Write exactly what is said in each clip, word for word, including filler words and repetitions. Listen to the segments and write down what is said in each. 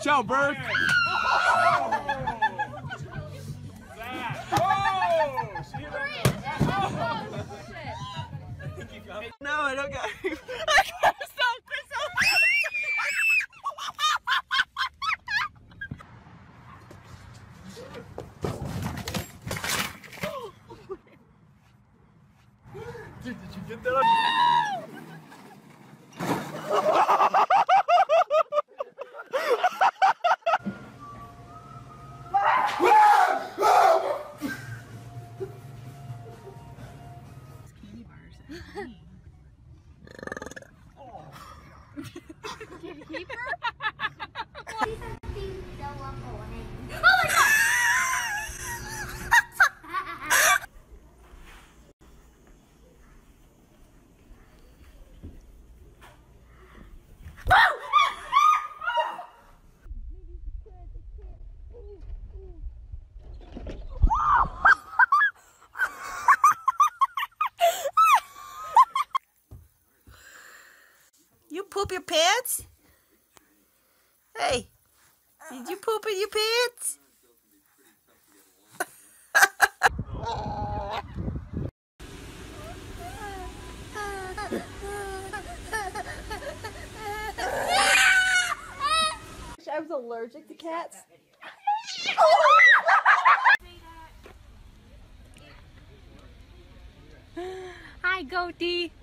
Watch out, Bird. No, I don't got it. I got to stop, Crystal. Dude, did you get that on? Can you keep her? You poop your pants? Hey, did you poop in your pants? I was allergic to cats. Hi, Goatee.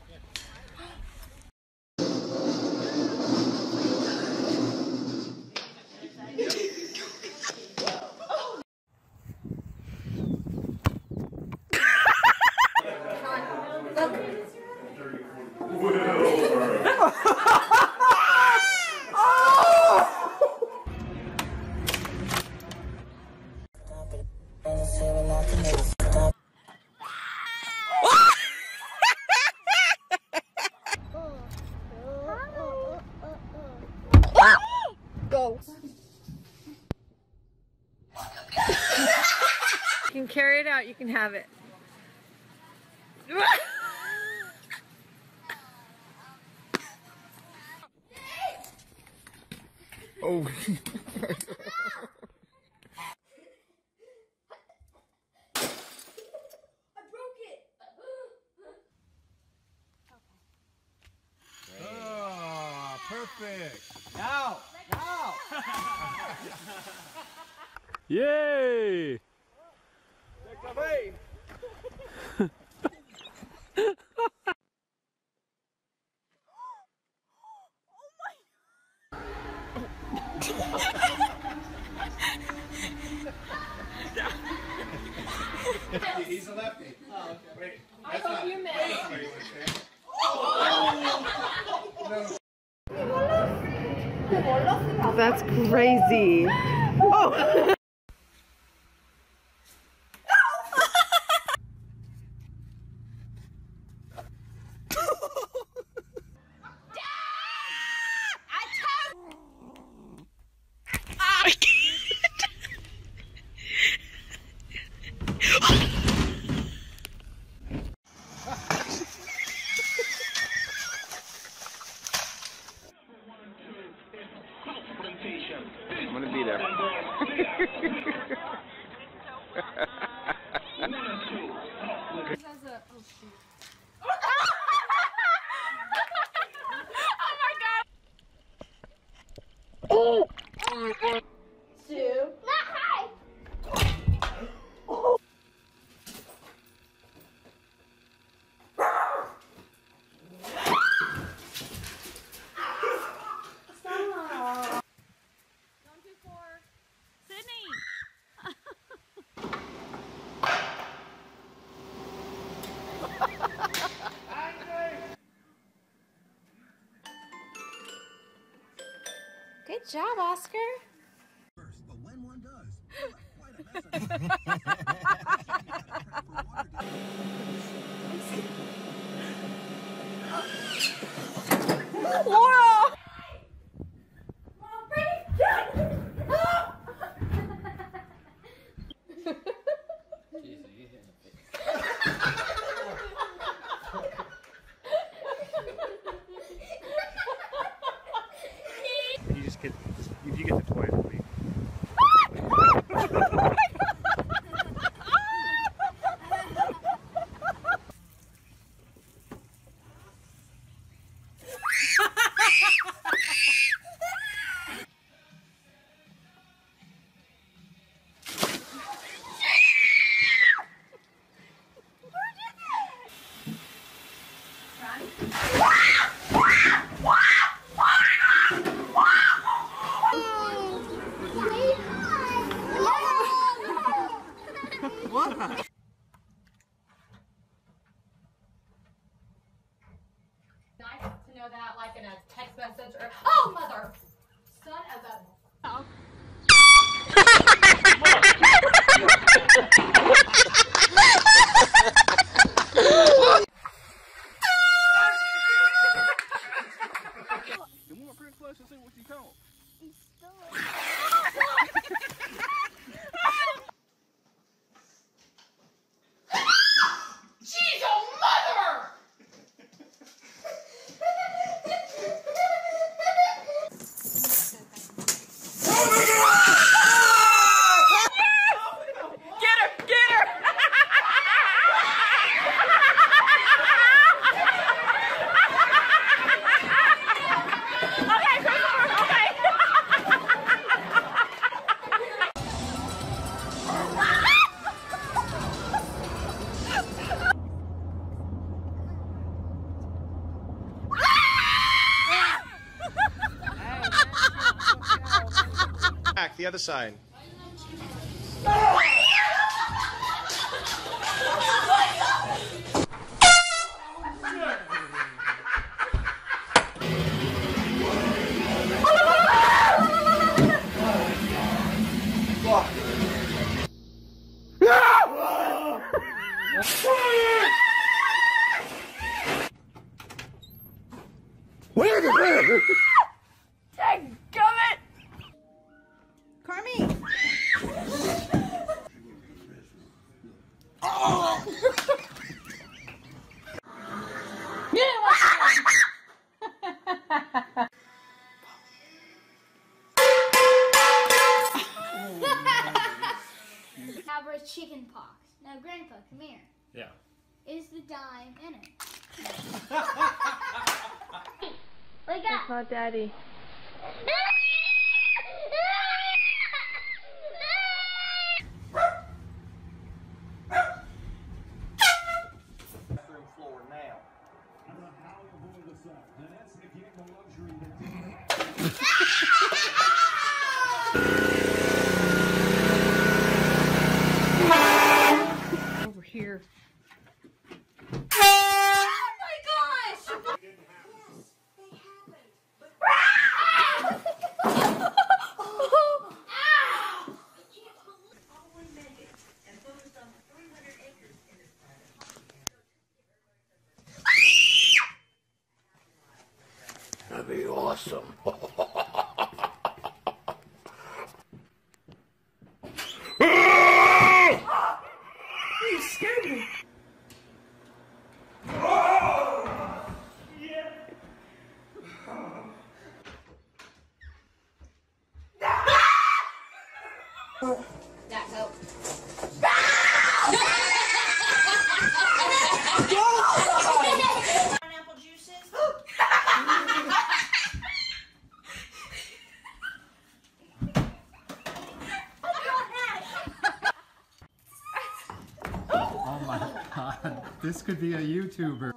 Go. You can carry it out, you can have it. Oh. Oh, perfect. Now, now. Yay! He's a lefty. Oh, okay. Wait, I hope you missed. That's crazy. Oh. I'm gonna be there. Oh my god. Two. Good job, Oscar. But when one does, quite a mess. Laura! You just get, if you get the Nice to know that, like in a text message or oh mother, son of a. Oh. You want pretty close to see what you call? She's a mother! Get her! Get her! Okay, Christopher, okay. Back, the other side. Dadgummit! Carmi! Average chicken pox. Now, Grandpa, come here. Yeah. Is the dime in it? Wake up! Not Daddy. Floor now. Over here. That'd be awesome. You scared me. That help. Pineapple juices. Oh my god, this could be a YouTuber.